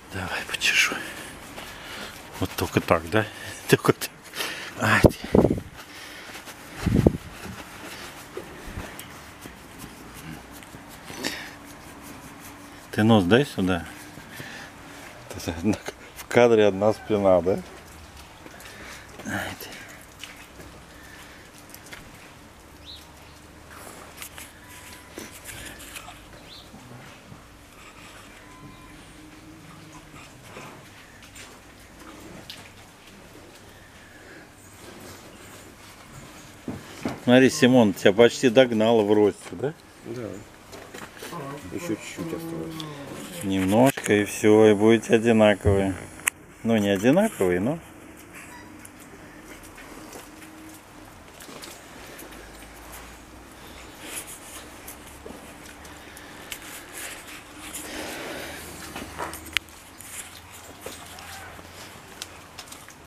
Давай почешу. Вот только так, да? Только так. Ай, ты нос дай сюда. В кадре одна спина, да? Ай, ты. Смотри, Симон, тебя почти догнала в росте, да? Да. Еще чуть-чуть осталось. Немножко и все, и будете одинаковые. Ну, не одинаковые, но